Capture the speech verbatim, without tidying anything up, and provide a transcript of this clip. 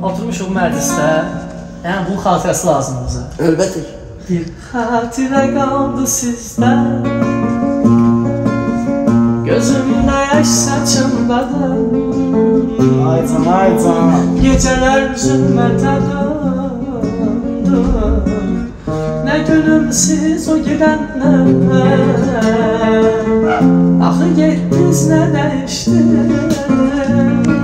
oturmuşuq məclisdə. Yəni bunun xatirəsi lazımdır bizə. Əlbəttə. Bir xatirə qaldı sizdən. Gözümdə yaş saçımdadır. Aycan, aycan. Gecələr zülmətə döndü. Nə günüm siz o gedəndən. Axı getdiniz nə dəyişdi.